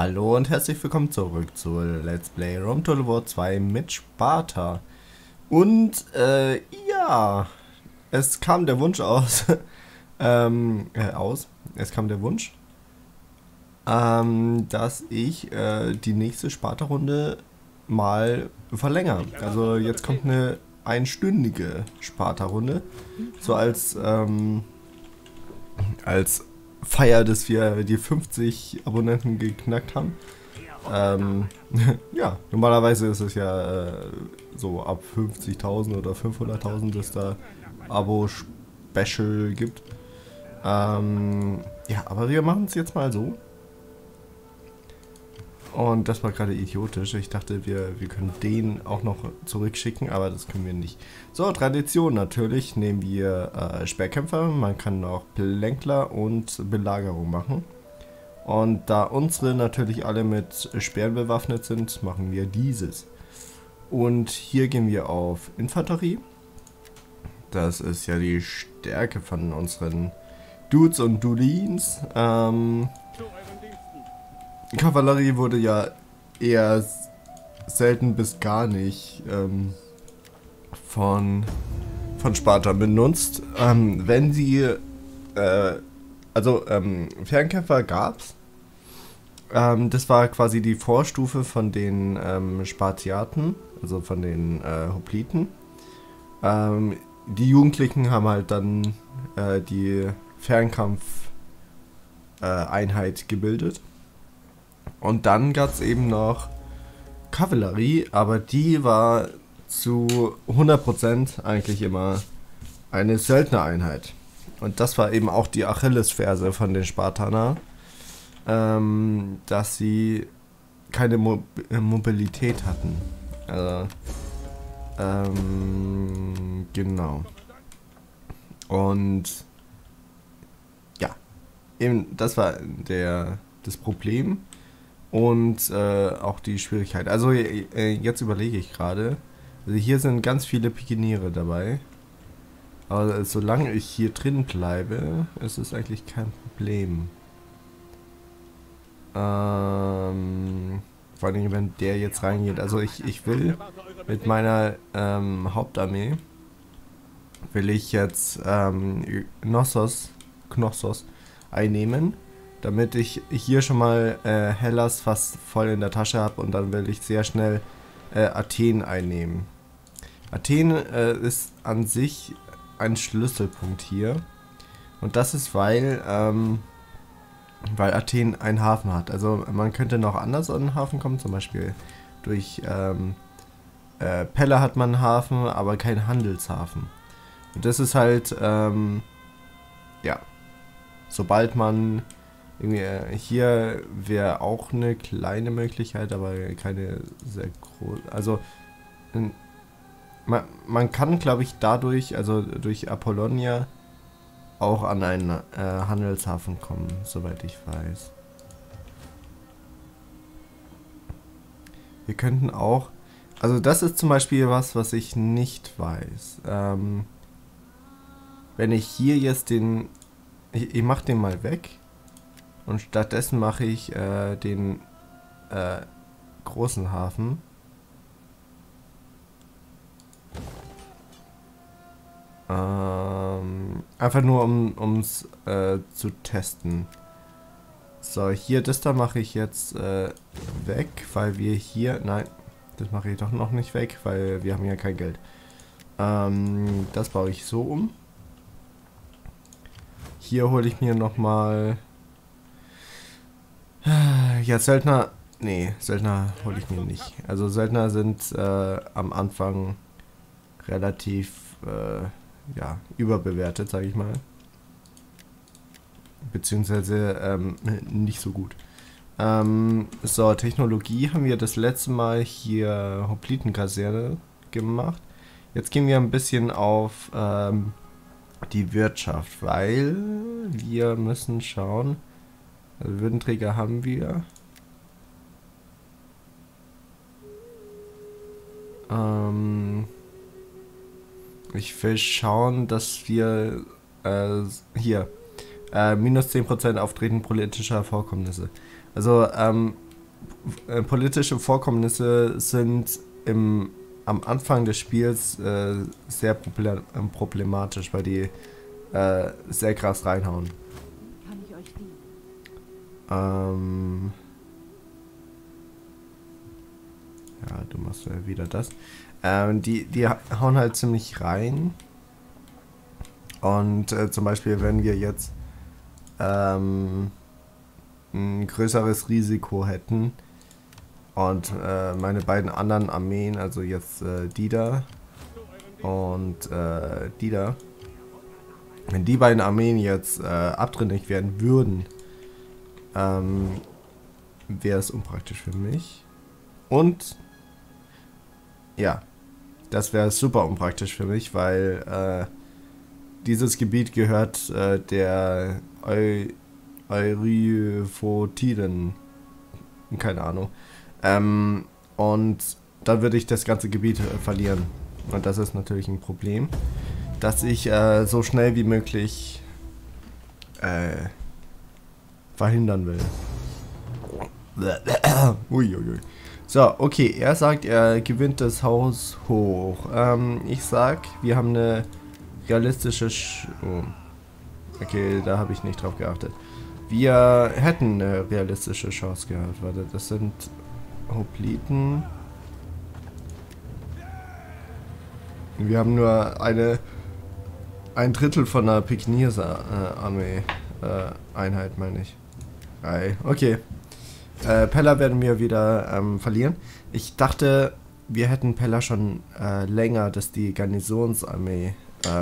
Hallo und herzlich willkommen zurück zu Let's Play Rome Total War 2 mit Sparta. Und ja, es kam der Wunsch aus, es kam der Wunsch, dass ich die nächste Sparta-Runde mal verlängere. Also jetzt kommt eine einstündige Sparta-Runde, so als Feier, dass wir die 50 Abonnenten geknackt haben. Ja, normalerweise ist es ja so ab 50.000 oder 500.000, dass da Abo-Special gibt. Ja, aber wir machen es jetzt mal so. Und das war gerade idiotisch. Ich dachte, wir können den auch noch zurückschicken, aber das können wir nicht. So, Tradition natürlich. Nehmen wir Speerkämpfer. Man kann auch Plänkler und Belagerung machen. Und da unsere natürlich alle mit Speeren bewaffnet sind, machen wir dieses. Und hier gehen wir auf Infanterie. Das ist ja die Stärke von unseren Dudes und Dudins. Kavallerie wurde ja eher selten bis gar nicht von Sparta benutzt. Wenn sie, Fernkämpfer gab's. Das war quasi die Vorstufe von den Spartiaten, also von den Hopliten. Die Jugendlichen haben halt dann die Fernkampf-Einheit gebildet. Und dann gab es eben noch Kavallerie, aber die war zu 100% eigentlich immer eine Söldnereinheit. Und das war eben auch die Achillesferse von den Spartanern, dass sie keine Mobilität hatten. Genau. Und ja, eben das war das Problem. Und auch die Schwierigkeit. Also jetzt überlege ich gerade. Also hier sind ganz viele Pikiniere dabei. Aber solange ich hier drin bleibe, ist es eigentlich kein Problem. Vor allem, wenn der jetzt reingeht. Also ich will mit meiner Hauptarmee will ich jetzt Knossos einnehmen. Damit ich hier schon mal Hellas fast voll in der Tasche habe und dann will ich sehr schnell Athen einnehmen. Athen ist an sich ein Schlüsselpunkt hier. Und das ist, weil Athen einen Hafen hat. Also man könnte noch anders an den Hafen kommen, zum Beispiel durch Pella hat man einen Hafen, aber keinen Handelshafen. Und das ist halt, ja, sobald man hier wäre auch eine kleine Möglichkeit, aber keine sehr große. Also man kann, glaube ich, dadurch, also durch Apollonia, auch an einen Handelshafen kommen, soweit ich weiß. Wir könnten auch, also das ist zum Beispiel was ich nicht weiß. Wenn ich hier jetzt ich mache den mal weg. Und stattdessen mache ich den großen Hafen. Einfach nur um es zu testen. So, hier, das da mache ich jetzt weg, weil wir hier... Nein, das mache ich doch noch nicht weg, weil wir haben ja kein Geld. Das baue ich so um. Hier hole ich mir nochmal... Ja, Söldner... Nee, Söldner hole ich mir nicht. Also Söldner sind am Anfang relativ ja, überbewertet, sage ich mal. Beziehungsweise nicht so gut. So, Technologie haben wir das letzte Mal hier Hoplitenkaserne gemacht. Jetzt gehen wir ein bisschen auf die Wirtschaft, weil wir müssen schauen... Also Würdenträger haben wir. Ich will schauen, dass wir hier minus 10% Auftreten politischer Vorkommnisse. Also politische Vorkommnisse sind am Anfang des Spiels sehr problematisch, weil die sehr krass reinhauen. Kann ich euch dienen? Ja, du machst ja wieder das. Die hauen halt ziemlich rein. Und zum Beispiel, wenn wir jetzt ein größeres Risiko hätten und meine beiden anderen Armeen, also jetzt die da und die da, wenn die beiden Armeen jetzt abtrünnig werden würden, wäre es unpraktisch für mich. Und ja, das wäre super unpraktisch für mich, weil dieses Gebiet gehört der Euryphotiden. Keine Ahnung. Und dann würde ich das ganze Gebiet verlieren. Und das ist natürlich ein Problem, dass ich so schnell wie möglich verhindern will. Uiuiui. So, okay, er sagt, er gewinnt das Haus hoch. Ich sag, wir haben eine realistische oh. Okay, da habe ich nicht drauf geachtet. Wir hätten eine realistische Chance gehabt. Warte, das sind Hopliten. Wir haben nur ein Drittel von einer Peknir-Armee. Einheit, meine ich. Okay. Pella werden wir wieder verlieren. Ich dachte, wir hätten Pella schon länger, dass die Garnisonsarmee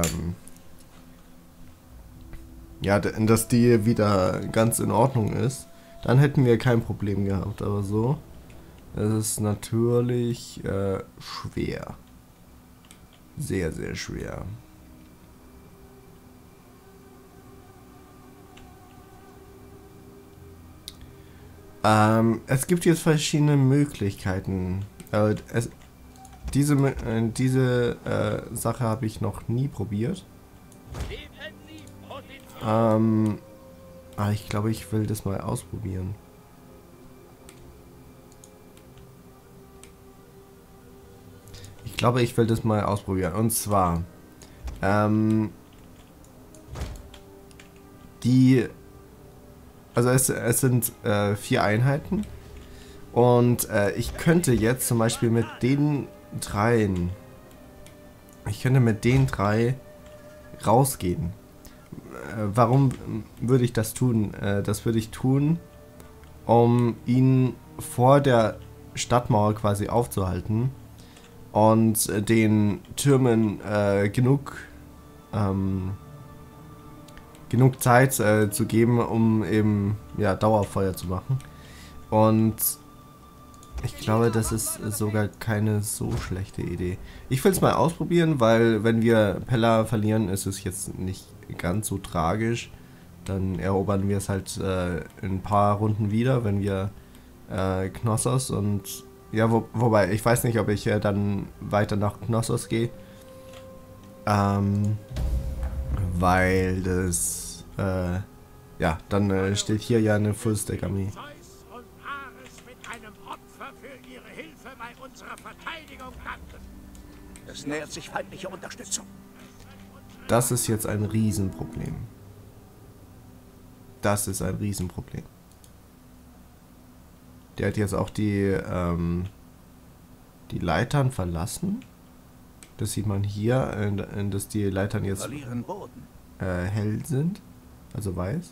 ja, dass die wieder ganz in Ordnung ist. Dann hätten wir kein Problem gehabt, aber so. Es ist natürlich schwer. Sehr, sehr schwer. Es gibt jetzt verschiedene Möglichkeiten. Diese Sache habe ich noch nie probiert. Ich glaube, ich will das mal ausprobieren. Und zwar also es sind 4 Einheiten und ich könnte jetzt zum Beispiel mit den dreien rausgehen. Warum würde ich das tun? Das würde ich tun, um ihn vor der Stadtmauer quasi aufzuhalten und den Türmen genug Zeit zu geben, um eben ja, Dauerfeuer zu machen. Und ich glaube, das ist sogar keine so schlechte Idee. Ich will es mal ausprobieren, weil wenn wir Pella verlieren, ist es jetzt nicht ganz so tragisch. Dann erobern wir es halt in ein paar Runden wieder, wenn wir Knossos und ja, wobei, ich weiß nicht, ob ich dann weiter nach Knossos gehe. Weil das ja, dann steht hier ja eine Full-Stack-Armee. Es nähert sich feindliche Unterstützung. Das ist jetzt ein Riesenproblem. Das ist ein Riesenproblem. Der hat jetzt auch die Leitern verlassen. Das sieht man hier, dass die Leitern jetzt hell sind. Also weiß.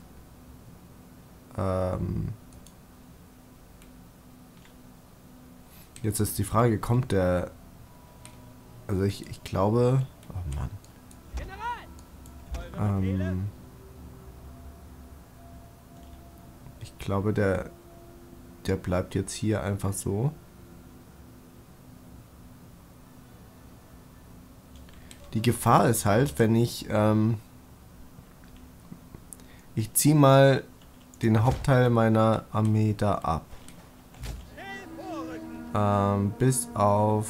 Jetzt ist die Frage, kommt der... Also ich glaube... Oh Mann. Ich glaube, der bleibt jetzt hier einfach so. Die Gefahr ist halt, wenn ich ziehe mal den Hauptteil meiner Armee da ab. Bis auf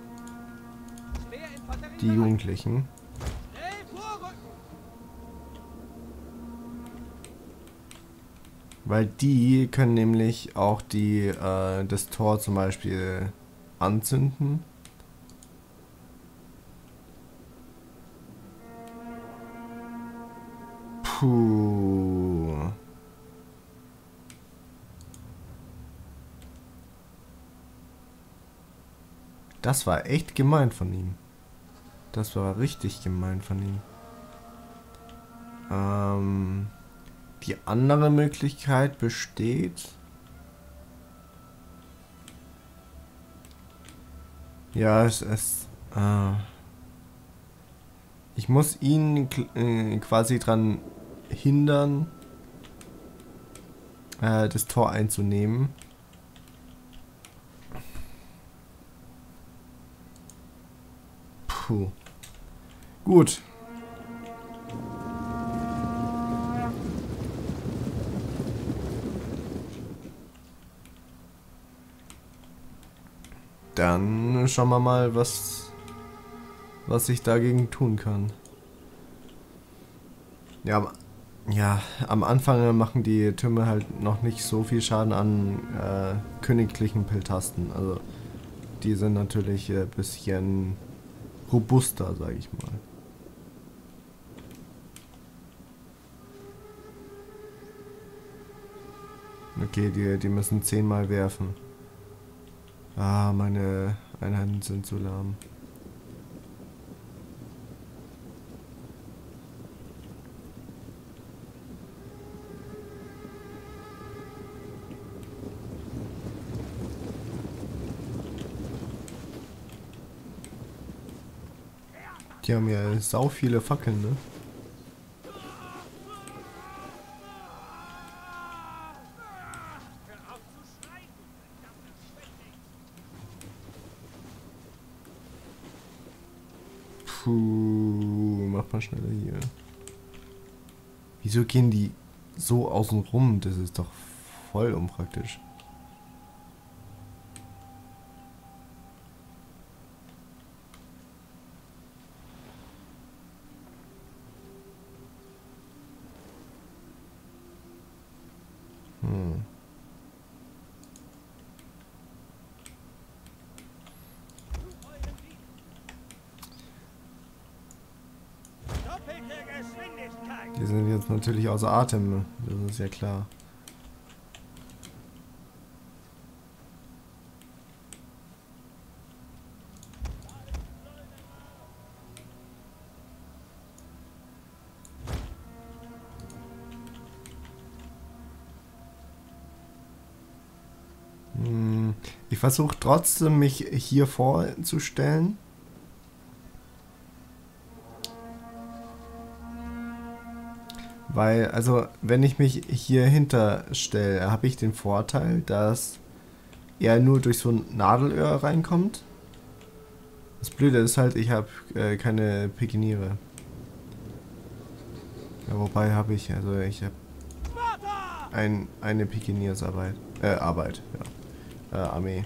die Jugendlichen. Weil die können nämlich auch das Tor zum Beispiel anzünden. Puh. Das war echt gemein von ihm. Das war richtig gemein von ihm. Die andere Möglichkeit besteht. Ja, ich muss ihn quasi dran hindern, das Tor einzunehmen. Puh. Gut. Dann schauen wir mal, was ich dagegen tun kann. Ja, am Anfang machen die Türme halt noch nicht so viel Schaden an königlichen Piltasten. Also die sind natürlich ein bisschen robuster, sage ich mal. Okay, die müssen 10-mal werfen. Ah, meine Einheiten sind zu lahm. Die haben ja sau viele Fackeln, ne? Puh, mach mal schneller hier. Wieso gehen die so außen rum? Das ist doch voll unpraktisch. Die sind jetzt natürlich außer Atem, das ist ja klar. Ich versuche trotzdem, mich hier vorzustellen. Weil, also, wenn ich mich hier hinterstelle, habe ich den Vorteil, dass er nur durch so ein Nadelöhr reinkommt. Das Blöde ist halt, ich habe keine Pikiniere. Ja, wobei habe ich, also ich habe eine Pikiniersarbeit. Arbeit, ja. Armee.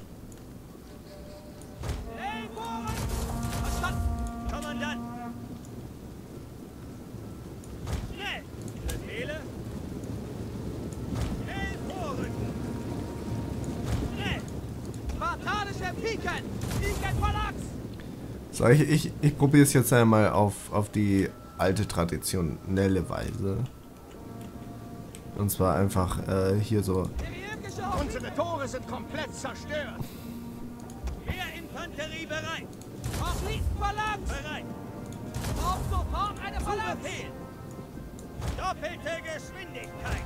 So, ich probiere es jetzt einmal auf die alte traditionelle Weise. Und zwar einfach hier so. Unsere Tore sind komplett zerstört. Mehr Infanterie bereit. Phalanx bereit. Auf sofort eine Phalanx. Doppelte Geschwindigkeit.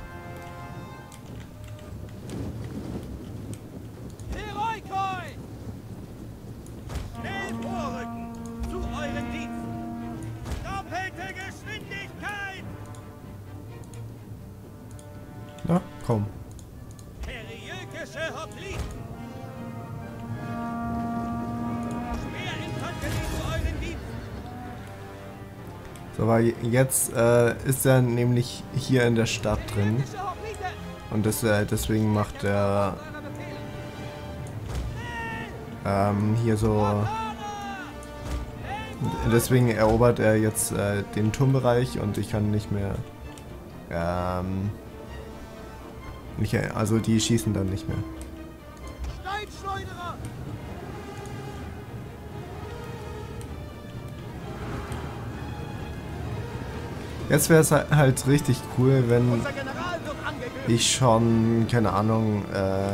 Heroikoi. Schnell vorrücken. Zu euren Diensten. Doppelte Geschwindigkeit. Na, komm. Periökische Hopliten. Mehr Infanterie zu euren Diensten. So, weil jetzt ist er nämlich hier in der Stadt drin. Und deswegen macht er hier so. Deswegen erobert er jetzt den Turmbereich und ich kann nicht mehr Nicht, also die schießen dann nicht mehr. Steinschleuderer! Jetzt wäre es halt richtig cool, wenn Unser General wird angegriffen! ich schon, keine Ahnung,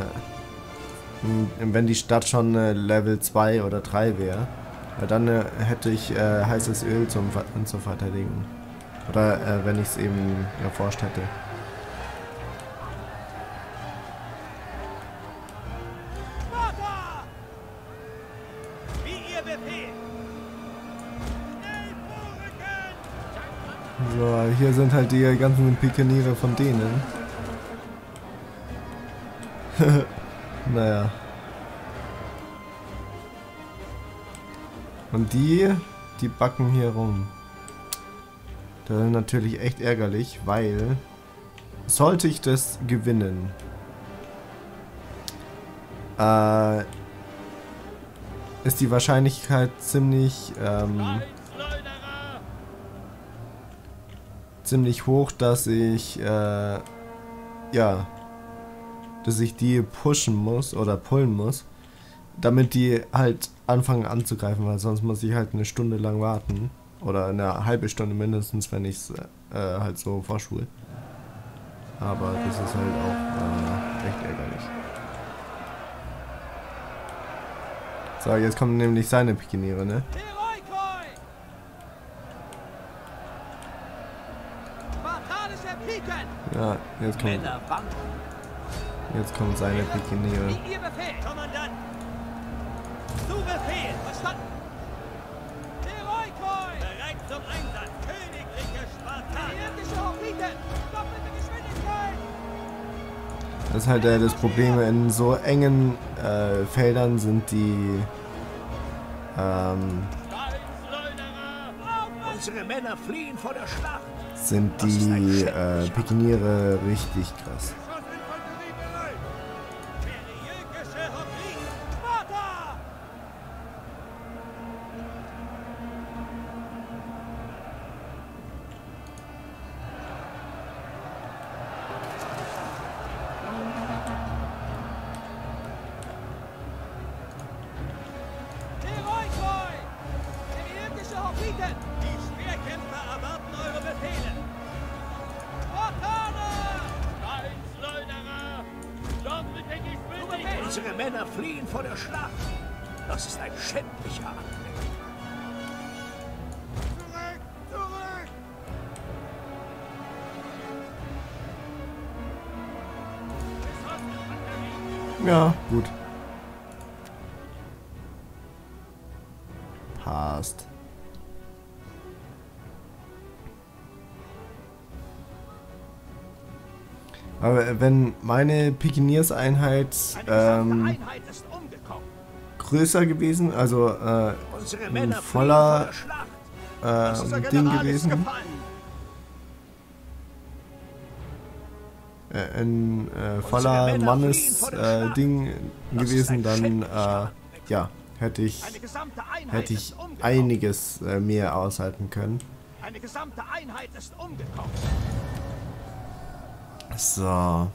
wenn die Stadt schon Level 2 oder 3 wäre. Weil dann hätte ich heißes Öl zur Verteidigung. Oder wenn ich es eben erforscht hätte. Sparta! Wie ihr Befehl! Schnell vorrücken! So, hier sind halt die ganzen Pikeniere von denen. Naja. Und die backen hier rum. Das ist natürlich echt ärgerlich, weil sollte ich das gewinnen, ist die Wahrscheinlichkeit ziemlich ziemlich hoch, dass ich ja, dass ich die pushen muss oder pullen muss, damit die halt anfangen anzugreifen, weil sonst muss ich halt eine Stunde lang warten oder eine halbe Stunde mindestens, wenn ich es halt so vorschule. Aber das ist halt auch echt ärgerlich. So, jetzt kommen nämlich seine Pikeniere, ne? Heroikoi! Spartanische Piken! Ja, jetzt kommen seine Pikeniere. Wie ihr Befehl! Kommandant! Zu Befehl! Verstanden! Heroikoi! Bereit zum Einsatz! Königliche Spartaner! Irdische Hopliten! Doppelte Geschwindigkeit! Das ist halt das Problem, in so engen Feldern sind die Unsere Männer fliehen vor der Schlacht! Pikeniere richtig krass. Periökische Hopliten! Sparta! Heroikoi! Periökische Hopliten! Die Schwerkämpfer erwarten eure Befehle! Spartaner! Steinschleuderer! Doppelte Geschwindigkeit! Unsere Männer fliehen vor der Schlacht! Das ist ein schändlicher Angriff! Zurück! Zurück! Ja, gut. Passt. Aber wenn meine Pikeniers-Einheit Einheit ist umgekommen! größer gewesen, also Unsere ein Männer voller fliehen vor der Schlacht! Unser Ding General ist gewesen, gefallen! ein voller Mannes-Ding gewesen, dann ja, hätte ich Eine gesamte Einheit ist umgekommen! einiges mehr aushalten können. Eine gesamte Einheit ist umgekommen! So.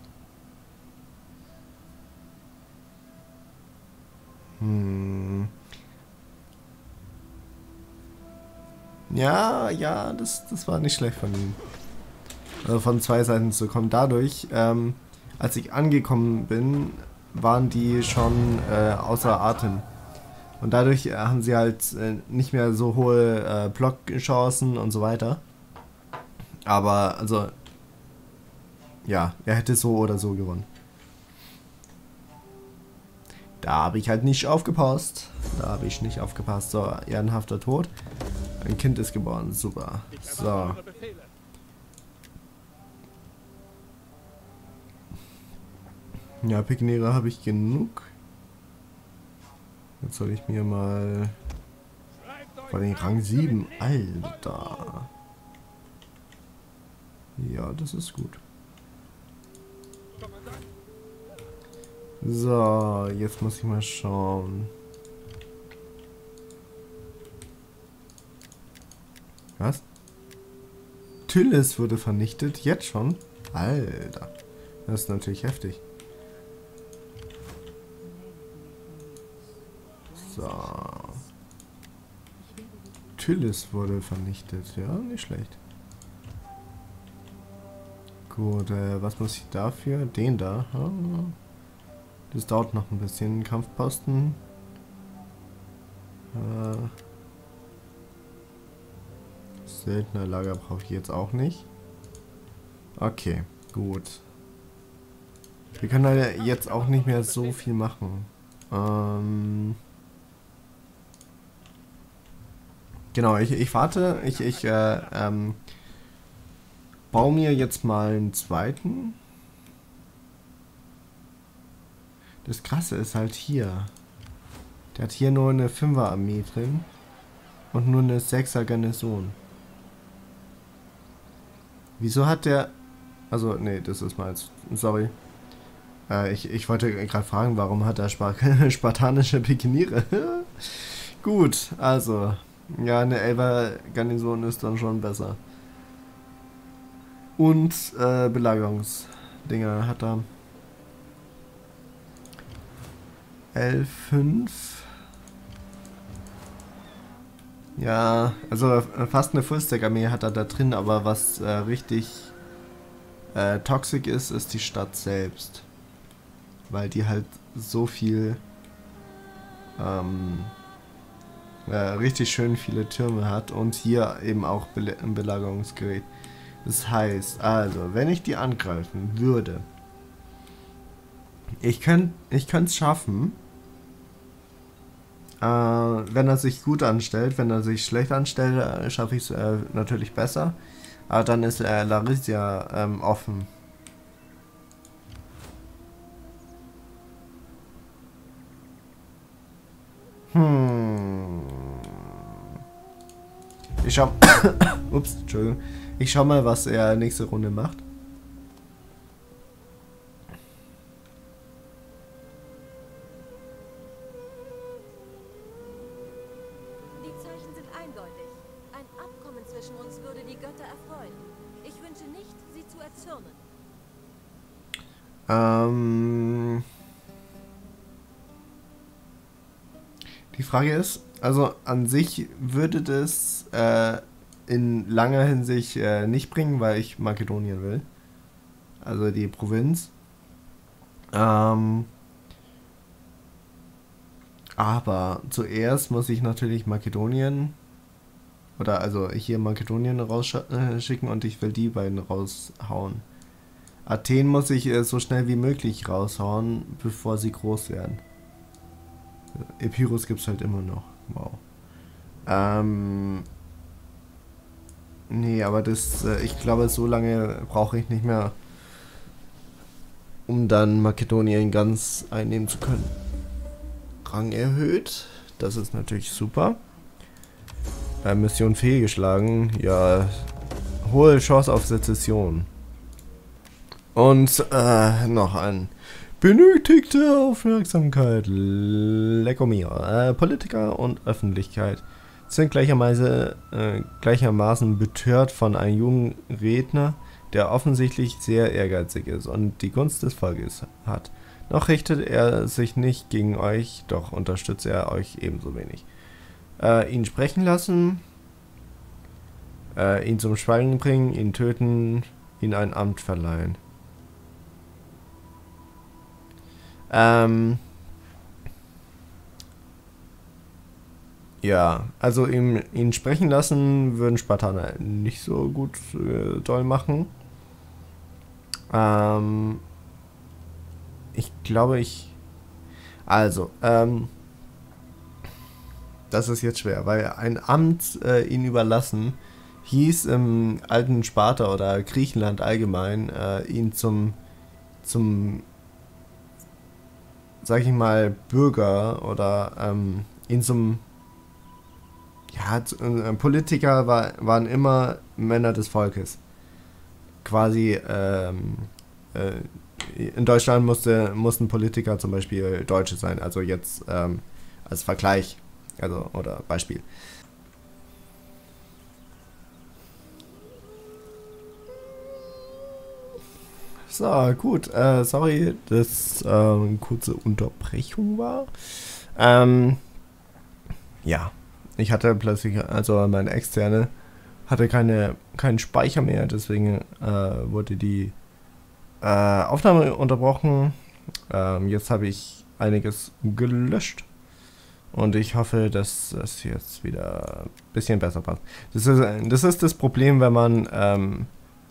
Ja, das war nicht schlecht von ihm. Also von zwei Seiten zu kommen. Dadurch, als ich angekommen bin, waren die schon außer Atem. Und dadurch haben sie halt nicht mehr so hohe Blockchancen und so weiter. Aber, also, ja, er hätte so oder so gewonnen. Da habe ich halt nicht aufgepasst. So, ehrenhafter Tod. Ein Kind ist geboren. Super. So. Ja, Pikeniere habe ich genug. Jetzt soll ich mir mal... Vor den Rang 7. Alter. Ja, das ist gut. So, jetzt muss ich mal schauen. Was? Tyllis wurde vernichtet? Jetzt schon? Alter. Das ist natürlich heftig. So. Tyllis wurde vernichtet. Ja, nicht schlecht. Gut, was muss ich dafür? Den da. Das dauert noch ein bisschen. Kampfposten. Söldnerlager brauche ich jetzt auch nicht. Okay, gut. Wir können leider jetzt auch nicht mehr so viel machen. Genau, ich warte. Ich baue mir jetzt mal einen zweiten. Das Krasse ist halt hier. Der hat hier nur eine 5er-Armee drin. Und nur eine 6er-Garnison. Wieso hat der... Also, nee, das ist mal jetzt... Sorry. Ich wollte gerade fragen, warum hat er spartanische Pikiniere? Gut, also... Ja, eine 11er-Garnison ist dann schon besser. Und Belagerungsdinger hat er. L5. Ja, also fast eine Fullstack-Armee hat er da drin, aber was richtig toxisch ist, ist die Stadt selbst. Weil die halt so viel richtig schön viele Türme hat und hier eben auch ein Belagerungsgerät. Das heißt, also, wenn ich die angreifen würde, ich könnte es schaffen, wenn er sich gut anstellt. Wenn er sich schlecht anstellt, schaffe ich es natürlich besser. Aber dann ist Larisia offen. Ich schau... Ups, Entschuldigung. Ich schau mal, was er nächste Runde macht. Die Zeichen sind eindeutig. Ein Abkommen zwischen uns würde die Götter erfreuen. Ich wünsche nicht, sie zu erzürnen. Die Frage ist, also an sich würde das in langer Hinsicht nicht bringen, weil ich Makedonien will. Also die Provinz. Aber zuerst muss ich natürlich Makedonien oder also hier Makedonien rausschicken und ich will die beiden raushauen. Athen muss ich so schnell wie möglich raushauen, bevor sie groß werden. Epirus gibt es halt immer noch. Wow. Nee, aber das, ich glaube, so lange brauche ich nicht mehr, um dann Makedonien ganz einnehmen zu können. Rang erhöht. Das ist natürlich super. Mission fehlgeschlagen. Ja, hohe Chance auf Sezession. Und noch ein benötigte Aufmerksamkeit. Lecco mio. Politiker und Öffentlichkeit sind gleichermaßen betört von einem jungen Redner, der offensichtlich sehr ehrgeizig ist und die Gunst des Volkes hat. Noch richtet er sich nicht gegen euch, doch unterstützt er euch ebenso wenig. Ihn sprechen lassen, ihn zum Schweigen bringen, ihn töten, ihm ein Amt verleihen. Ja, also ihn sprechen lassen würden Spartaner nicht so gut doll machen. Ich glaube, also, das ist jetzt schwer, weil ein Amt ihn überlassen hieß im alten Sparta oder Griechenland allgemein ihn zum sag ich mal, Bürger oder ihn zum ja, Politiker waren immer Männer des Volkes. Quasi in Deutschland mussten Politiker zum Beispiel Deutsche sein, also jetzt als Vergleich, also oder Beispiel. So, gut. Sorry, dass eine kurze Unterbrechung war. Ja, ich hatte plötzlich, also meine externe hatte keinen Speicher mehr, deswegen wurde die Aufnahme unterbrochen. Jetzt habe ich einiges gelöscht und ich hoffe, dass das jetzt wieder ein bisschen besser passt. Das ist das Problem, wenn man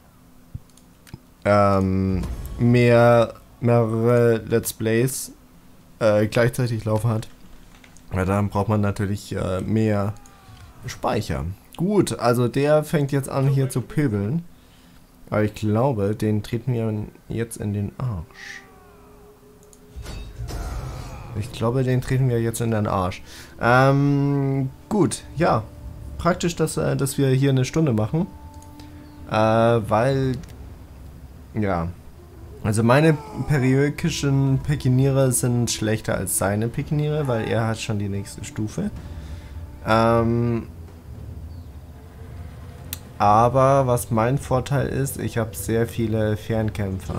mehrere Let's Plays gleichzeitig laufen hat. Ja, dann braucht man natürlich mehr Speicher. Gut, also der fängt jetzt an hier zu pöbeln. Aber ich glaube, den treten wir jetzt in den Arsch. Ich glaube, den treten wir jetzt in den Arsch. Gut, ja. Praktisch, dass wir hier eine Stunde machen. Weil, ja. Also meine periökischen Pikiniere sind schlechter als seine Pikiniere, weil er hat schon die nächste Stufe. Aber was mein Vorteil ist, ich habe sehr viele Fernkämpfer.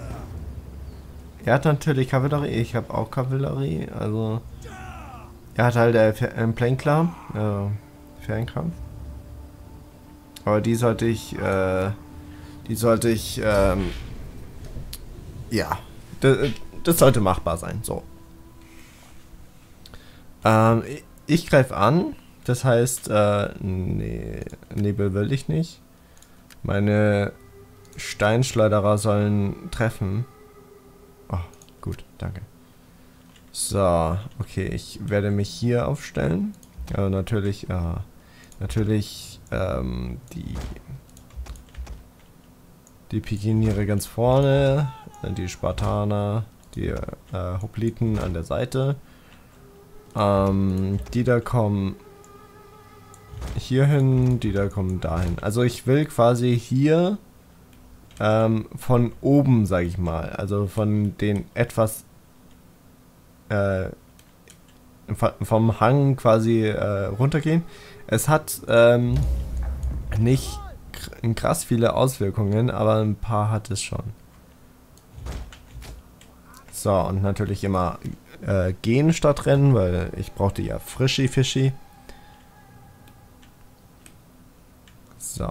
Er hat natürlich Kavallerie, ich habe auch Kavallerie, also er hat halt Plänkler, Fernkampf. Aber die sollte ich, ja, das sollte machbar sein, so. Ich greife an. Das heißt, nee, Nebel will ich nicht. Meine Steinschleuderer sollen treffen. Oh, gut, danke. So, okay, ich werde mich hier aufstellen. Also natürlich, die Pikiniere ganz vorne, die Spartaner, die Hopliten an der Seite. Die da kommen hierhin, die da kommen dahin. Also ich will quasi hier von oben, sage ich mal, also von den etwas vom Hang quasi runtergehen. Es hat nicht krass viele Auswirkungen, aber ein paar hat es schon. So, und natürlich immer gehen statt rennen, weil ich brauchte ja Frischi-Fischi. So.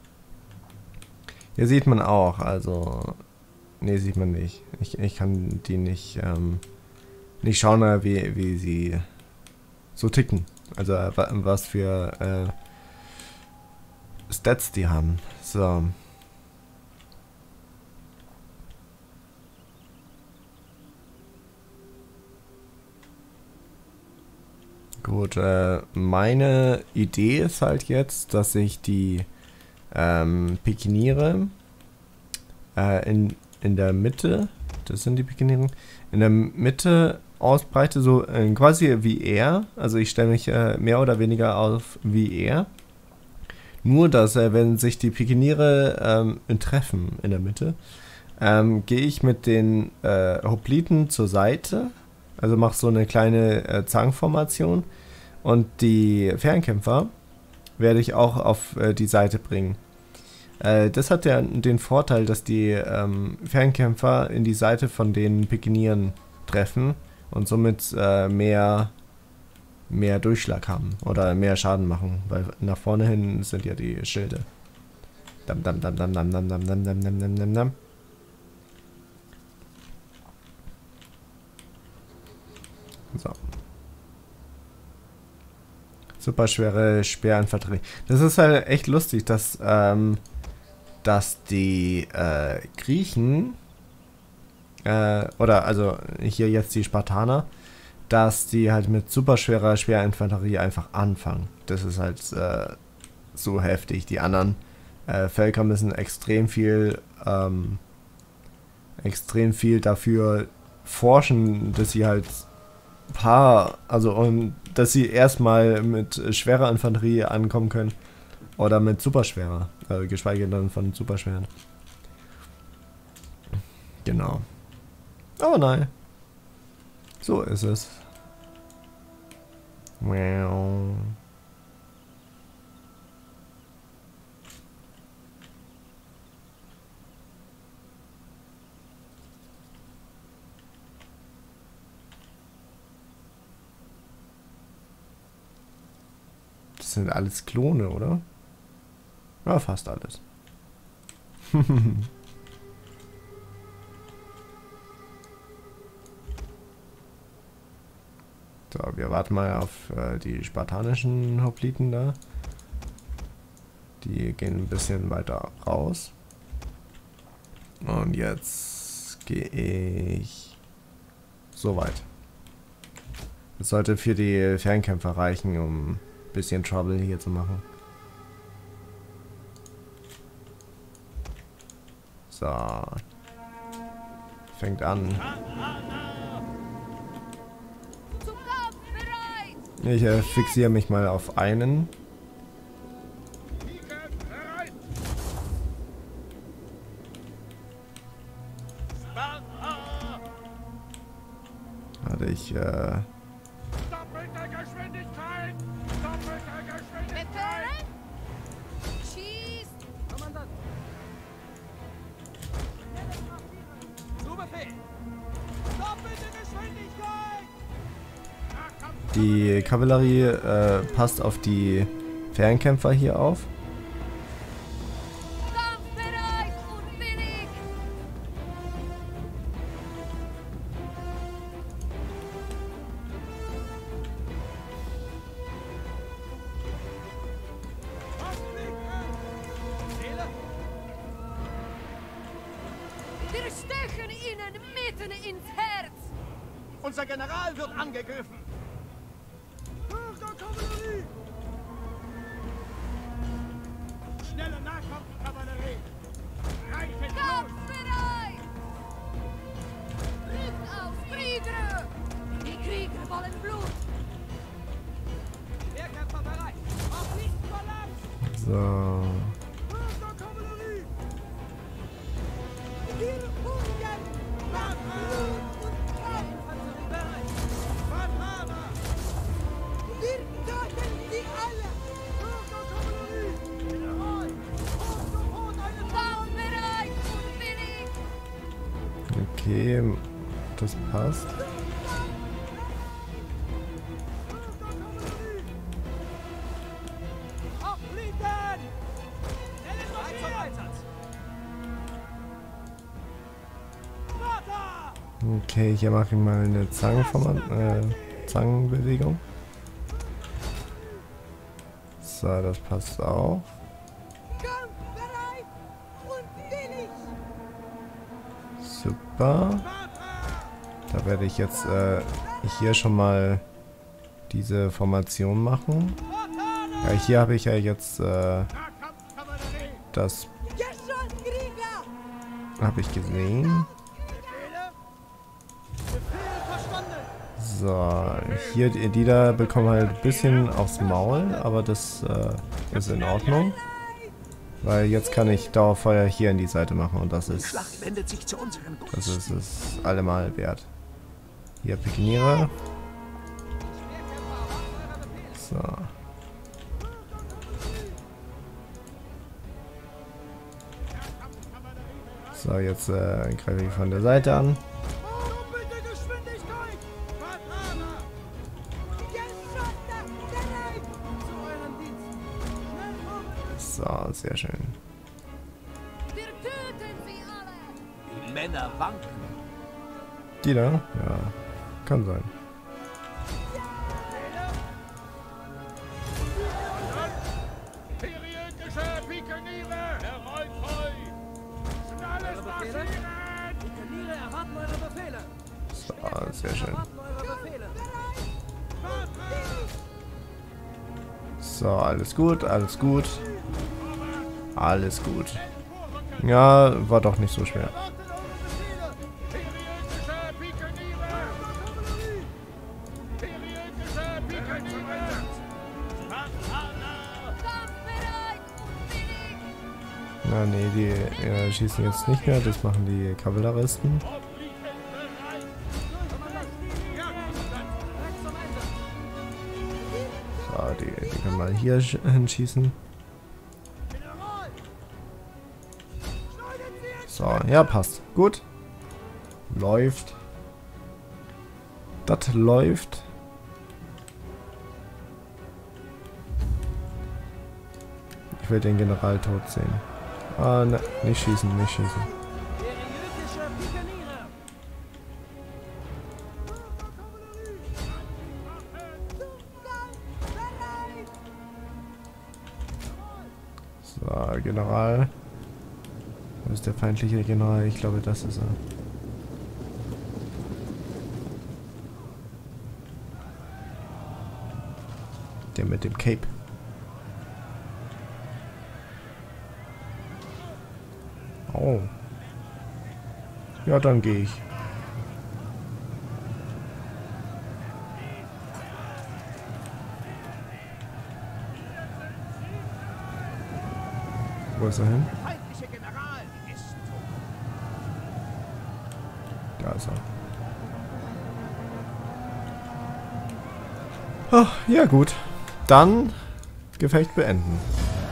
Hier sieht man auch, also... Ne, sieht man nicht. Ich kann die nicht schauen, wie sie so ticken. Also was für Stats die haben. So. Gut, meine Idee ist halt jetzt, dass ich die Pikiniere in der Mitte, das sind die Pikiniere, in der Mitte ausbreite, so quasi wie er. Also ich stelle mich mehr oder weniger auf wie er. Nur, dass wenn sich die Pikiniere treffen in der Mitte, gehe ich mit den Hopliten zur Seite. Also mache so eine kleine Zangenformation und die Fernkämpfer werde ich auch auf die Seite bringen. Das hat ja den Vorteil, dass die Fernkämpfer in die Seite von den Pikinieren treffen und somit mehr Durchschlag haben oder mehr Schaden machen, weil nach vorne hin sind ja die Schilde. Dam, dam, dam, dam, dam, dam, dam, dam, dam, dam, dam, dam. So. Super schwere Speerinfanterie. Das ist halt echt lustig, dass die Griechen oder also hier jetzt die Spartaner, dass die halt mit super schwerer Speerinfanterie einfach anfangen. Das ist halt so heftig. Die anderen Völker müssen extrem viel dafür forschen, dass sie halt und dass sie erstmal mit schwerer Infanterie ankommen können oder mit superschwerer, geschweige denn von superschweren. Genau. Aber nein. So ist es. Wow. Das sind alles Klone, oder? Ja, fast alles. So, wir warten mal auf die spartanischen Hopliten da. Die gehen ein bisschen weiter raus. Und jetzt gehe ich so weit. Das sollte für die Fernkämpfer reichen, um ein bisschen Trouble hier zu machen. So. Fängt an. Ich fixiere mich mal auf einen. Warte, ich Doppelte Geschwindigkeit! Doppelte Geschwindigkeit! Schieß! Kommandant! Zu Befehl! Doppelte Geschwindigkeit! Die Kavallerie passt auf die Fernkämpfer hier auf. Kampfbereit und willig! Wir stechen ihnen mitten ins Herz! Unser General wird angegriffen. Bürgerkavallerie! Schnelle Nahkampfkavallerie! Reitet los! Kampfbereit! Rückt auf, Krieger! Die Krieger wollen Blut! Wehrkämpfer bereit! Auf nicht verlassen! So. Bürgerkavallerie! Wir hungern! Nach Blut und Kampf! Infanterie bereit! Fatana! Wir töten sie alle! Bürgerkavallerie! General! Kommt sofort eine Kampfbereit und willig! Okay, das passt. Abfliegen! Schnellen Einsatz! Vater! Okay, hier mache ich mal eine Zangenbewegung. So, das passt auch. Kampfbereit und willig! Super. Da werde ich jetzt hier schon mal diese Formation machen. Ja, hier habe ich ja jetzt Nahkampfkavallerie! das Geschützkrieger! habe ich gesehen. Befehle? Befehl verstanden! So, hier die da bekommen halt ein bisschen aufs Maul, aber das ist in Ordnung. Weil jetzt kann ich Dauerfeuer hier in die Seite machen und das Die ist Schlacht wendet sich zu unserem Gunst. das ist es allemal wert. Hier Pikiniere. So. So, jetzt greife ich von der Seite an. Doppelte Geschwindigkeit! Fatana! Geschosse bereit! Zu eurem Dienst! Schnell vorwärts! So, sehr schön. Wir töten sie alle! Die Männer wanken. Die da? Ja, kann sein. Periodische Pikeniere! Bereit frei! Schnelles Marschieren! Pikeniere erwarten eure Befehle. So, sehr schön. Erwarten eure Befehle. So, alles gut, alles gut. Alles gut. Ja, war doch nicht so schwer. Periodische Pikeniere! Periodische Pikeniere! Fatana! Kampfbereit und willig! Na nee, die schießen jetzt nicht mehr, das machen die Kavalleristen. So, die können mal hier hinschießen. So, ja, passt. Gut. Läuft. Das läuft. Ich will den General tot sehen. Ah, ne, nicht schießen, nicht schießen. Seriötischer Pikanierer. So, General. Wo ist der feindliche General? Ich glaube, das ist er. Der mit dem Cape. Oh. Ja, dann gehe ich. Wo ist er hin? Der feindliche General ist tot. Da ist er. Ach, ja gut. Dann Gefecht beenden.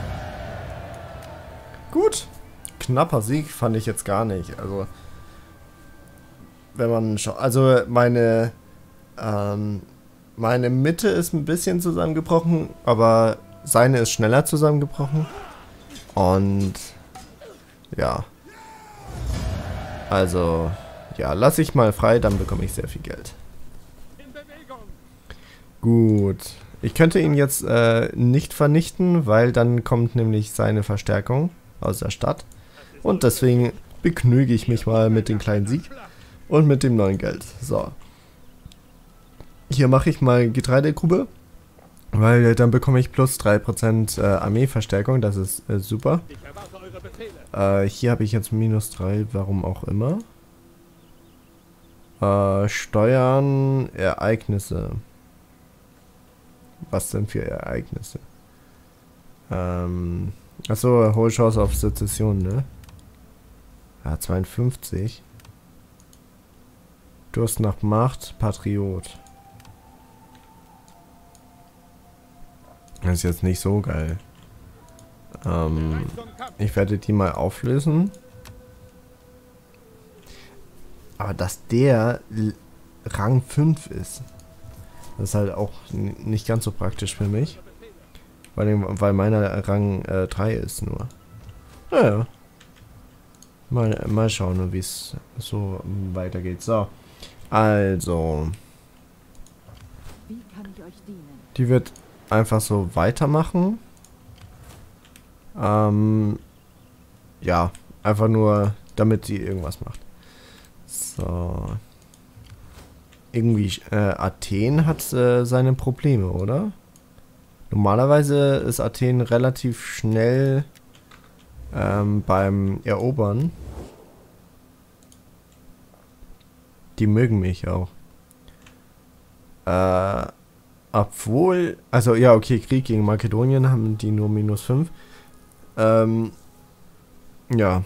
Gut. Knapper Sieg fand ich jetzt gar nicht. Also, wenn man schaut. Also, meine Mitte ist ein bisschen zusammengebrochen, aber seine ist schneller zusammengebrochen. Und ja. Also, ja, lasse ich mal frei, dann bekomme ich sehr viel Geld. Gut. Ich könnte ihn jetzt nicht vernichten, weil dann kommt nämlich seine Verstärkung aus der Stadt. Und deswegen begnüge ich mich mal mit dem kleinen Sieg und mit dem neuen Geld. So. Hier mache ich mal Getreidegrube, weil dann bekomme ich plus 3% Armeeverstärkung. Das ist super. Ich erwarte eure Befehle. Hier habe ich jetzt minus 3, warum auch immer. Steuern, Ereignisse. Was denn für Ereignisse? Achso, hohe Chance auf Sezession, ne? Ja, 52. Durst nach Macht, Patriot. Das ist jetzt nicht so geil. Ich werde die mal auflösen. Aber dass der Rang 5 ist, das ist halt auch nicht ganz so praktisch für mich. Weil meiner Rang 3 ist nur. Naja. Mal schauen, wie es so weitergeht. So. Also. Wie kann ich euch dienen? Die wird einfach so weitermachen. Ja. Einfach nur, damit sie irgendwas macht. So. Irgendwie, Athen hat seine Probleme, oder? Normalerweise ist Athen relativ schnell beim Erobern. Die mögen mich auch. Obwohl, also ja, okay, Krieg gegen Makedonien haben die nur minus 5. Ja.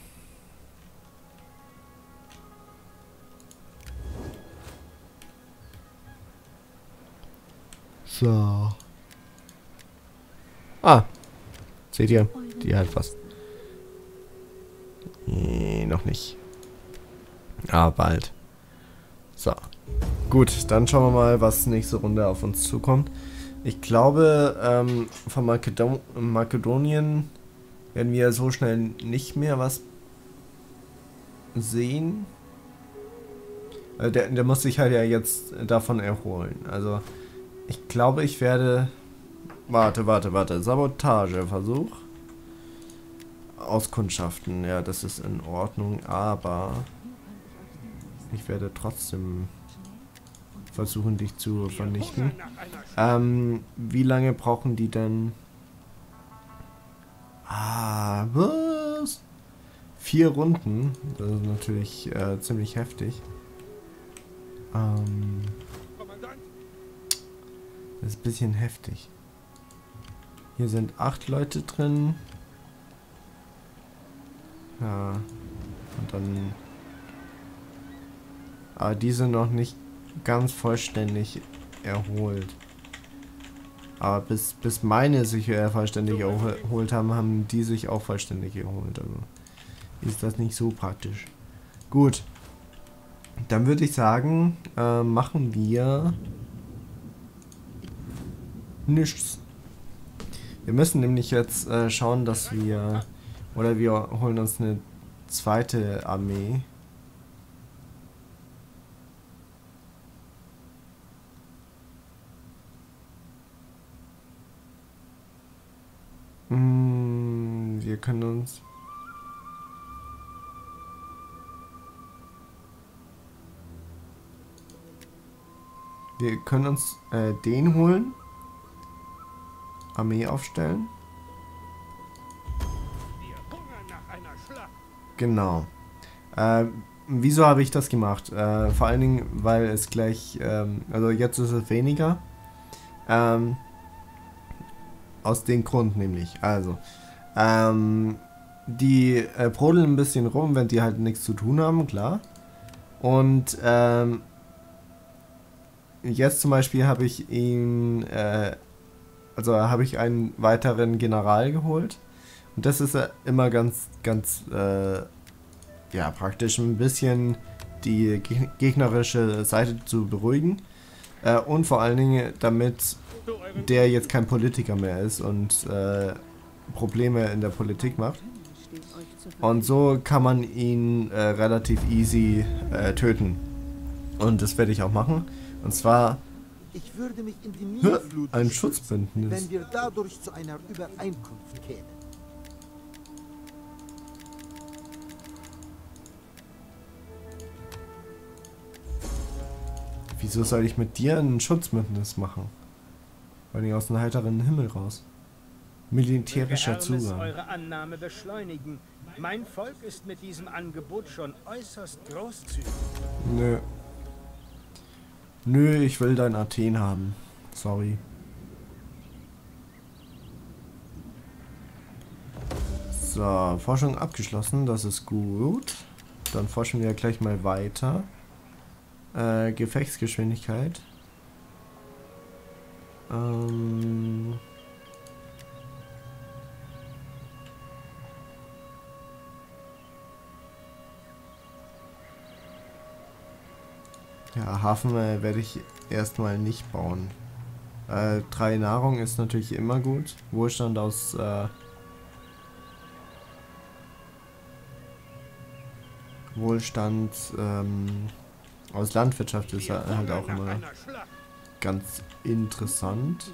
So. Ah. Seht ihr? Die hat was. Nee, noch nicht. Ah, bald. So. Gut, dann schauen wir mal, was nächste Runde auf uns zukommt. Ich glaube, von Makedonien werden wir so schnell nicht mehr was sehen. Der muss sich halt ja jetzt davon erholen. Also, ich glaube, ich werde... Warte. Sabotageversuch. Auskundschaften. Ja, das ist in Ordnung, aber ich werde trotzdem versuchen, dich zu vernichten. Wie lange brauchen die denn? Ah, was? 4 Runden. Das ist natürlich ziemlich heftig. Das ist ein bisschen heftig. Hier sind 8 Leute drin. Ja. Und dann... Aber die sind noch nicht ganz vollständig erholt. Aber bis meine sich vollständig erholt haben, haben die sich auch vollständig erholt. Also ist das nicht so praktisch. Gut. Dann würde ich sagen, machen wir nichts. Wir müssen nämlich jetzt schauen, dass wir... Oder wir holen uns eine zweite Armee. Wir können uns... Wir können uns den holen. Armee aufstellen. Genau. Wieso habe ich das gemacht? Vor allen Dingen, weil es gleich... also jetzt ist es weniger. Aus dem Grund nämlich. Also... die brodeln ein bisschen rum, wenn die halt nichts zu tun haben, klar. Und jetzt zum Beispiel habe ich ihn, also habe ich einen weiteren General geholt. Und das ist immer ganz, ja, praktisch ein bisschen die gegnerische Seite zu beruhigen. Und vor allen Dingen, damit der jetzt kein Politiker mehr ist und Probleme in der Politik macht. Und so kann man ihn relativ easy töten. Und das werde ich auch machen. Und zwar ich würde mich in die Nilflut ein stürzen, Schutzbündnis. wenn wir dadurch zu einer Übereinkunft kämen. Wieso soll ich mit dir ein Schutzbündnis machen? Weil die aus dem heiteren Himmel raus. Militärischer Zugang. Eure Annahme beschleunigen. Mein Volk ist mit diesem Angebot schon äußerst großzügig. Nö. Nö, ich will dein Athen haben. Sorry. So, Forschung abgeschlossen, das ist gut. Dann forschen wir gleich mal weiter. Gefechtsgeschwindigkeit. Ja, Hafen werde ich erstmal nicht bauen. 3 Nahrung ist natürlich immer gut. Wohlstand aus Wohlstand aus Landwirtschaft ist halt auch immer ganz interessant.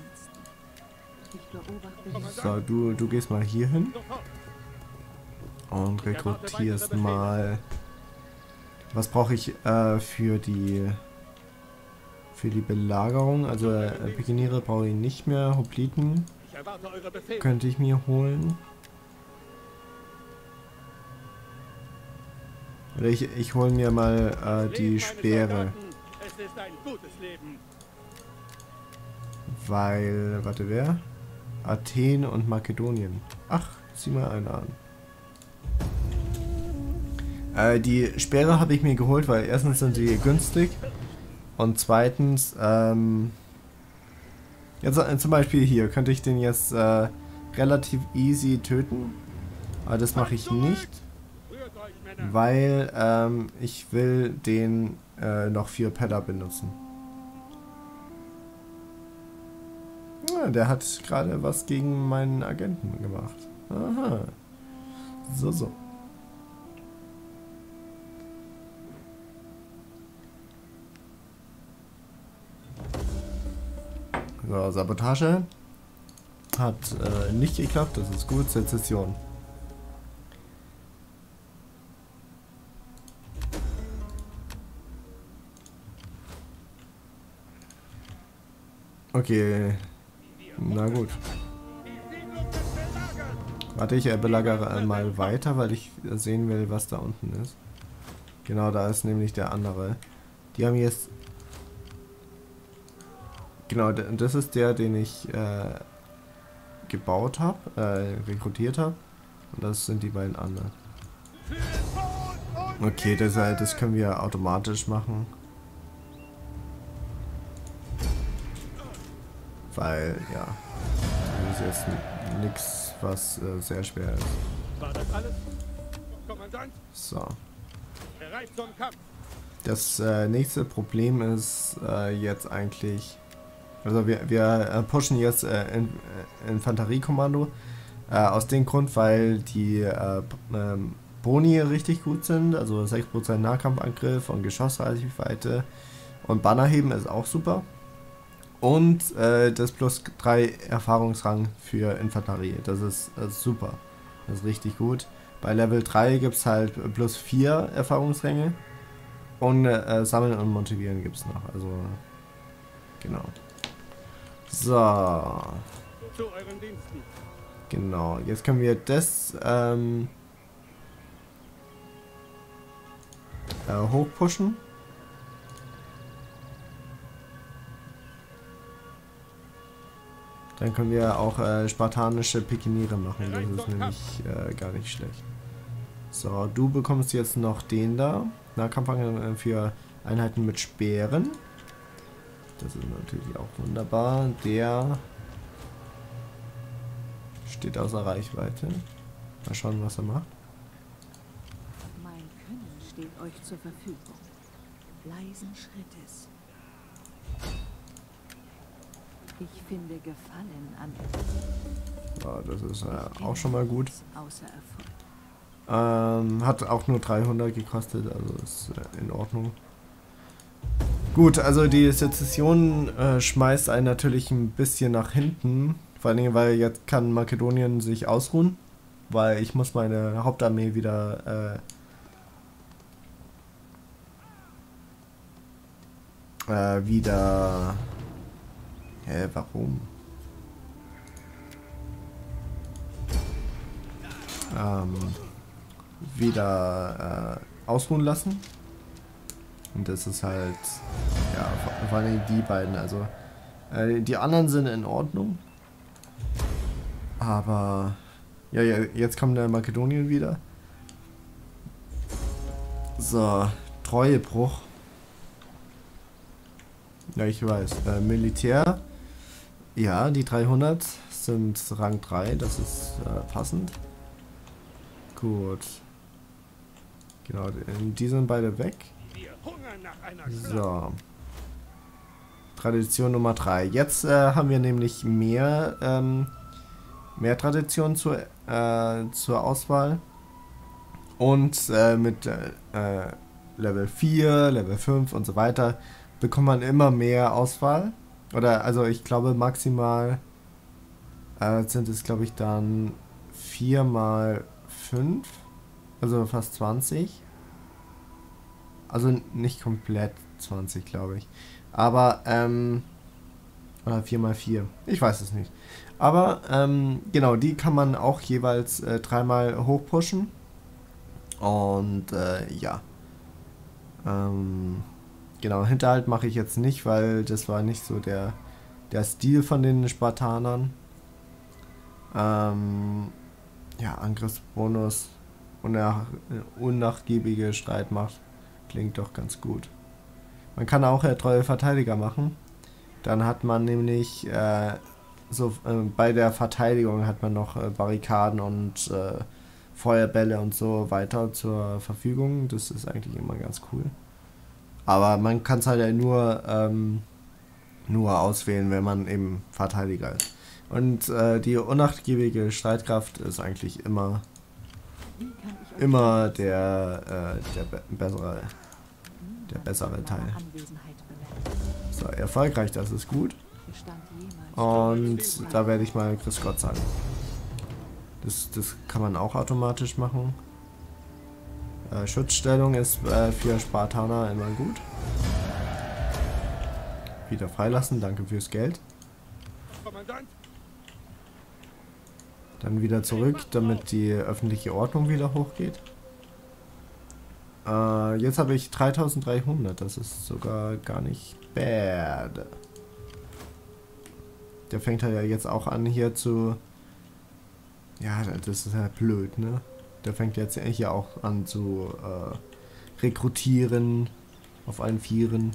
So, du gehst mal hier hin und rekrutierst mal. Was brauche ich für die Belagerung? Also Pikiniere brauche ich nicht mehr. Hopliten könnte ich mir holen. Oder ich hole mir mal die Speere. Weil, warte, wer? Athen und Makedonien. Ach, sieh mal einer an. Die Speere habe ich mir geholt, weil erstens sind sie günstig und zweitens, jetzt zum Beispiel hier, könnte ich den jetzt relativ easy töten, aber das mache ich nicht, weil ich will den noch für Pedder benutzen. Ja, der hat gerade was gegen meinen Agenten gemacht. Aha. So. So, Sabotage hat nicht geklappt, das ist gut. Sezession. Okay, na gut. Warte, ich belagere mal weiter, weil ich sehen will, was da unten ist. Genau, da ist nämlich der andere. Die haben jetzt... Genau, das ist der, den ich gebaut habe, rekrutiert habe. Und das sind die beiden anderen. Okay, das können wir automatisch machen. Weil, ja, das ist jetzt nichts, was sehr schwer ist. War das alles? Kommandant? So. Bereit zum Kampf. Das nächste Problem ist jetzt eigentlich Also wir pushen jetzt Infanteriekommando. Aus dem Grund, weil die Boni richtig gut sind. Also 6% Nahkampfangriff und Geschossreichweite. Und Bannerheben ist auch super. Und das plus 3 Erfahrungsrang für Infanterie. Das ist super. Das ist richtig gut. Bei Level 3 gibt es halt plus 4 Erfahrungsränge. Und Sammeln und Motivieren gibt es noch. Also, genau. So. Zu euren Diensten. Genau. Jetzt können wir das hochpushen. Dann können wir auch spartanische Pikiniere machen. Das ist nämlich gar nicht schlecht. So, du bekommst jetzt noch den da. Nahkampfangriff für Einheiten mit Speeren. Das ist natürlich auch wunderbar. Der steht außer Reichweite. Mal schauen, was er macht. Mein Können steht euch zur Verfügung. Leisen Schrittes. Ich finde Gefallen an Ja, das ist auch schon mal gut. außer Erfolg. Hat auch nur 300 gekostet, also ist in Ordnung. Gut, also die Sezession schmeißt einen natürlich ein bisschen nach hinten. Vor allen Dingen, weil jetzt kann Makedonien sich ausruhen. Weil ich muss meine Hauptarmee wieder Hä, warum? Wieder ausruhen lassen. Und das ist halt, ja, vor allem die beiden, also die anderen sind in Ordnung. Aber, ja, jetzt kommt der Makedonien wieder. So, Treuebruch. Ja, ich weiß. Militär. Ja, die 300 sind Rang 3, das ist passend. Gut. Genau, die sind beide weg. Wir hungern nach einer Schlacht. So. Tradition Nummer 3. Jetzt haben wir nämlich mehr Tradition zur Auswahl. Und mit Level 4, Level 5 und so weiter bekommt man immer mehr Auswahl. Oder, also ich glaube maximal sind es, glaube ich, dann 4 mal 5. Also fast 20. Also nicht komplett 20, glaube ich. Aber, oder 4 mal 4. Ich weiß es nicht. Aber, genau, die kann man auch jeweils 3-mal hochpushen. Und, ja. Genau, Hinterhalt mache ich jetzt nicht, weil das war nicht so der Stil von den Spartanern. Ja, Angriffsbonus und unnachgiebige Streitmacht klingt doch ganz gut. Man kann auch treue Verteidiger machen. Dann hat man nämlich bei der Verteidigung hat man noch Barrikaden und Feuerbälle und so weiter zur Verfügung. Das ist eigentlich immer ganz cool. Aber man kann es halt ja nur auswählen, wenn man eben Verteidiger ist. Und die unnachgiebige Streitkraft ist eigentlich immer der bessere Teil. So, erfolgreich, das ist gut. Und da werde ich mal Grüß Gott sagen. Das kann man auch automatisch machen. Schutzstellung ist für Spartaner immer gut. Wieder freilassen, danke fürs Geld. Kommandant, Dann wieder zurück, damit die öffentliche Ordnung wieder hochgeht. Jetzt habe ich 3300, das ist sogar gar nicht bad. Der fängt halt ja jetzt auch an hier zu... Ja, das ist halt blöd, ne? Der fängt jetzt hier auch an zu rekrutieren auf allen Vieren.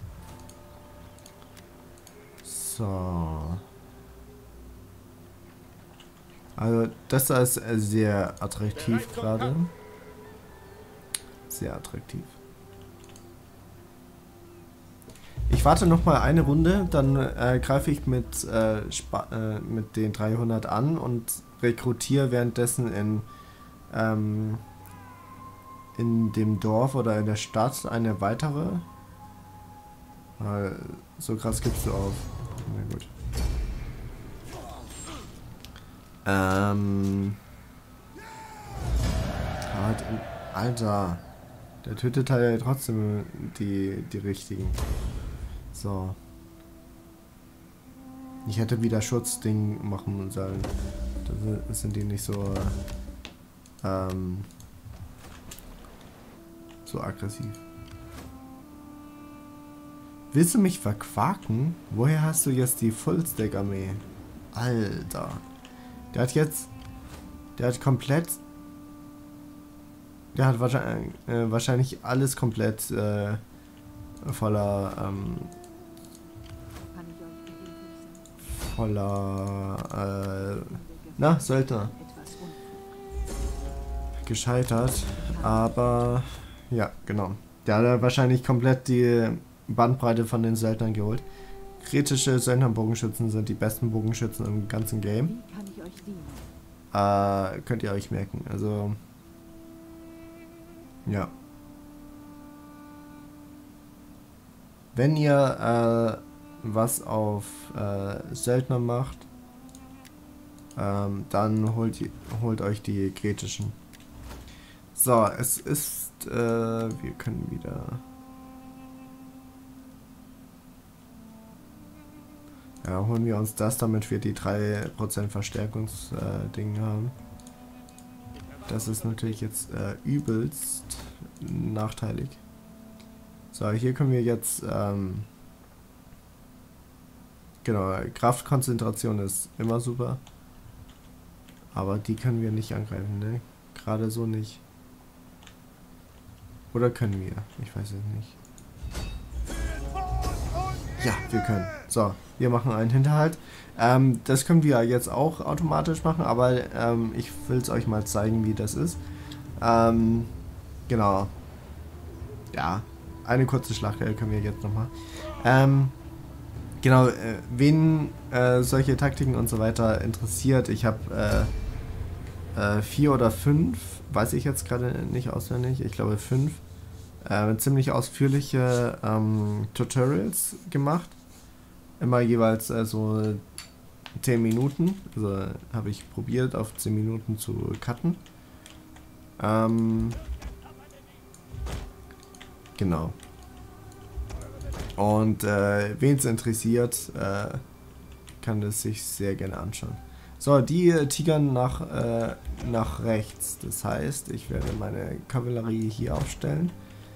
So. Also das da ist sehr attraktiv gerade. Sehr attraktiv. Ich warte noch mal eine Runde, dann greife ich mit den 300 an und rekrutiere währenddessen in dem Dorf oder in der Stadt eine weitere. So krass gibst du auf. Na gut. Alter. Der tötet halt trotzdem die richtigen. So. Ich hätte wieder Schutzding machen sollen. Das sind die nicht so so aggressiv. Willst du mich verquaken? Woher hast du jetzt die Fullstack-Armee? Alter. Der hat wahrscheinlich alles komplett voller Söldner gescheitert, aber ja, genau. Der hat wahrscheinlich komplett die Bandbreite von den Söldnern geholt. Kritische Söldnerbogenschützen sind die besten Bogenschützen im ganzen Game. Kann ich euch dienen? Könnt ihr euch merken. Also ja. Wenn ihr was auf Söldner macht, dann holt euch die kritischen. So, es ist, wir können wieder... Ja, holen wir uns das, damit wir die 3% Verstärkungsding haben. Das ist natürlich jetzt übelst nachteilig. So, hier können wir jetzt, genau, Kraftkonzentration ist immer super. Aber die können wir nicht angreifen, ne? Gerade so nicht. Oder können wir? Ich weiß es nicht. Ja, wir können. So, wir machen einen Hinterhalt. Das können wir jetzt auch automatisch machen, aber ich will es euch mal zeigen, wie das ist. Genau. Ja, eine kurze Schlacht können wir jetzt nochmal. Genau, wen solche Taktiken und so weiter interessiert, ich habe 4 oder 5, weiß ich jetzt gerade nicht auswendig, ich glaube 5, ziemlich ausführliche Tutorials gemacht. Immer jeweils so 10 Minuten. Also habe ich probiert, auf 10 Minuten zu cutten. Genau. Und wen es interessiert, kann das sich sehr gerne anschauen. So, die tigern nach rechts. Das heißt, ich werde meine Kavallerie hier aufstellen.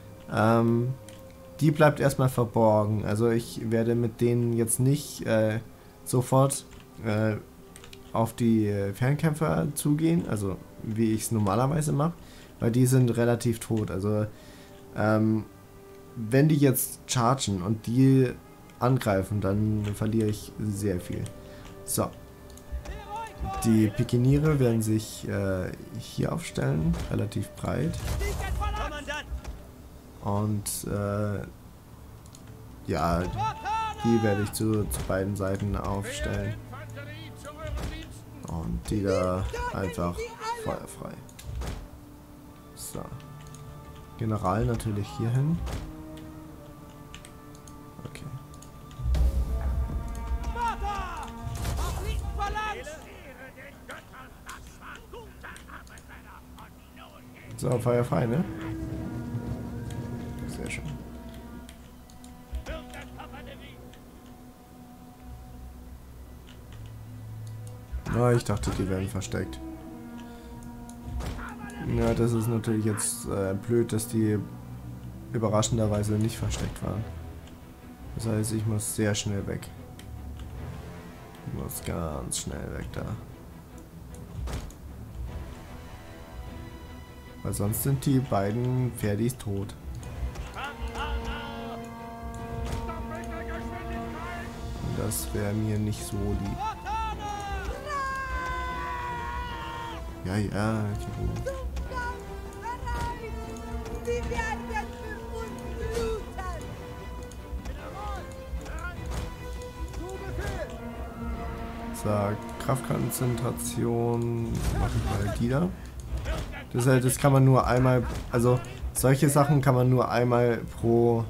Die bleibt erstmal verborgen. Also ich werde mit denen jetzt nicht sofort auf die Fernkämpfer zugehen. Also wie ich es normalerweise mache. Weil die sind relativ tot. Also wenn die jetzt chargen und die angreifen, dann verliere ich sehr viel. So. Die Pikiniere werden sich hier aufstellen, relativ breit. Und ja, die werde ich zu beiden Seiten aufstellen. Und die da einfach feuerfrei. So. General natürlich hier hin. Okay. So, feuerfrei, ne? Sehr schön. Ja, ich dachte, die werden versteckt. Ja, das ist natürlich jetzt blöd, dass die überraschenderweise nicht versteckt waren. Das heißt, ich muss sehr schnell weg. Ich muss ganz schnell weg da. Weil sonst sind die beiden Pferdis tot. Und das wäre mir nicht so lieb. Ja, ja, So, Kraftkonzentration mache ich mal die da. Das kann man nur einmal, also solche Sachen kann man nur einmal pro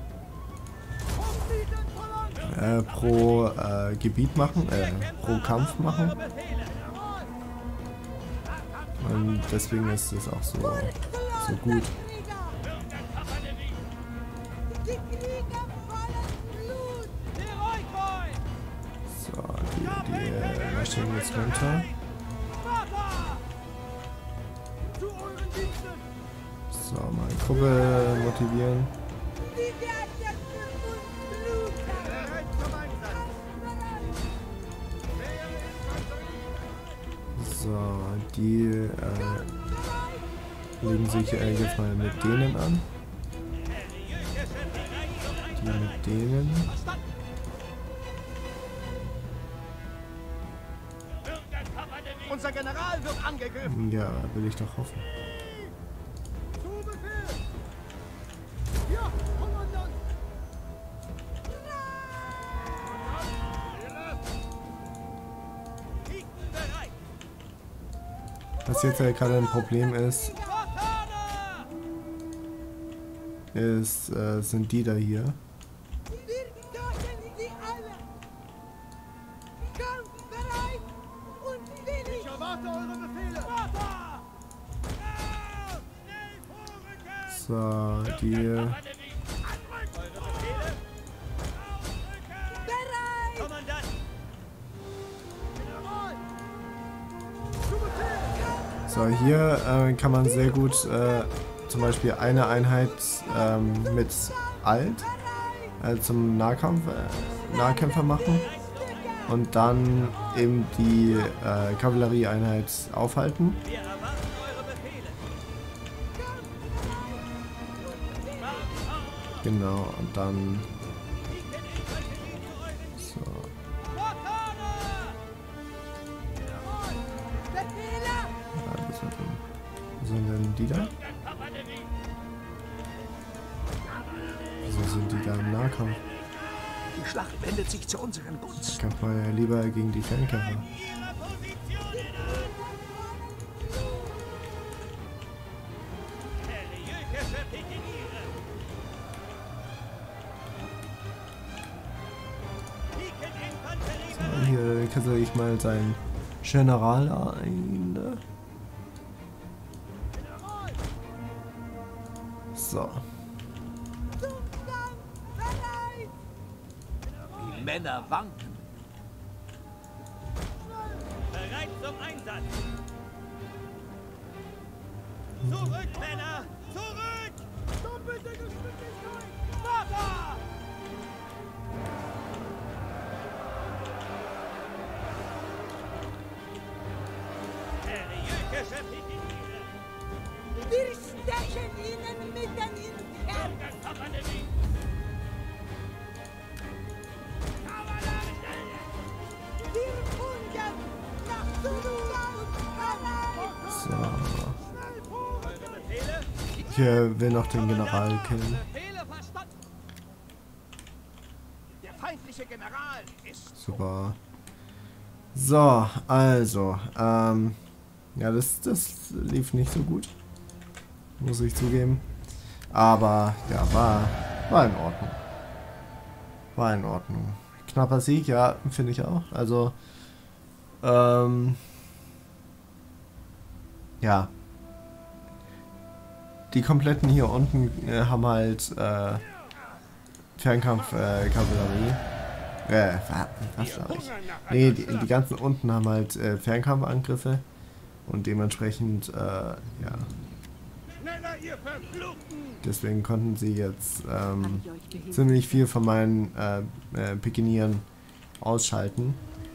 Gebiet machen, pro Kampf machen. Und deswegen ist es auch so gut. So, die Maschinen jetzt runter. So, mal Gruppe motivieren. So, die legen sich jetzt mal mit denen an. Die mit denen. Unser General wird angegriffen. Ja, will ich doch hoffen. Ja, Kommandant! Was jetzt halt gerade ein Problem ist, sind die da hier. Ich erwarte eure Befehle! So, die. So, hier kann man sehr gut zum Beispiel eine Einheit mit Alt zum Nahkämpfer machen und dann eben die Kavallerieeinheit aufhalten. Genau, und dann so. Wo sind denn die da? Wieso sind die da im Nahkampf? Die Schlacht wendet sich zu unseren Gunsten. Ich kämpfe mal ja lieber gegen die Fernkämpfer. So, hier kassiere ich mal seinen General ein. So. Die Männer wanken. Bereit zum Einsatz! Zurück, Männer! Zurück! Doppelte Geschwindigkeit! Vater! Seriöse Pioniere! Wir stechen ihnen mitten ins Herz! Wir hungern nach Suruga und Kanal! So. Ich will noch den General killen. Befehle verstanden. Der feindliche General ist Super. So, also, ja, das lief nicht so gut. Muss ich zugeben. Aber, ja, war in Ordnung. War in Ordnung. Knapper Sieg, ja, finde ich auch. Also, ja. Die kompletten hier unten haben halt, Fernkampf-Kavallerie. Was sag ich? Nee, die ganzen unten haben halt Fernkampfangriffe und dementsprechend, ja. Deswegen konnten sie jetzt ziemlich viel von meinen Pikinieren ausschalten.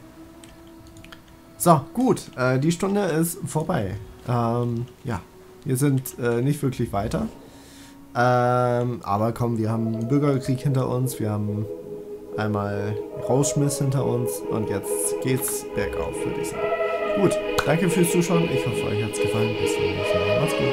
So, gut, die Stunde ist vorbei. Ja, wir sind nicht wirklich weiter. Aber komm, wir haben einen Bürgerkrieg hinter uns, wir haben einmal Rauschmiss hinter uns und jetzt geht's bergauf, würde ich sagen. Gut, danke fürs Zuschauen. Ich hoffe, euch hat's gefallen. Bis zum nächsten Mal. Macht's gut.